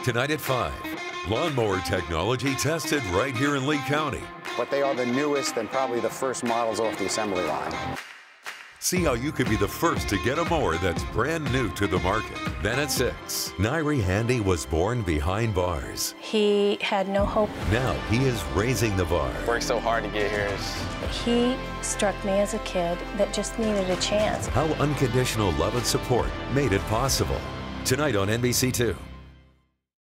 Tonight at 5. Lawnmower technology tested right here in Lee County. But they are the newest and probably the first models off the assembly line. See how you could be the first to get a mower that's brand new to the market. Then at 6. Nairi Handy was born behind bars. He had no hope. Now he is raising the bar. Worked so hard to get here. He struck me as a kid that just needed a chance. How unconditional love and support made it possible. Tonight on NBC2.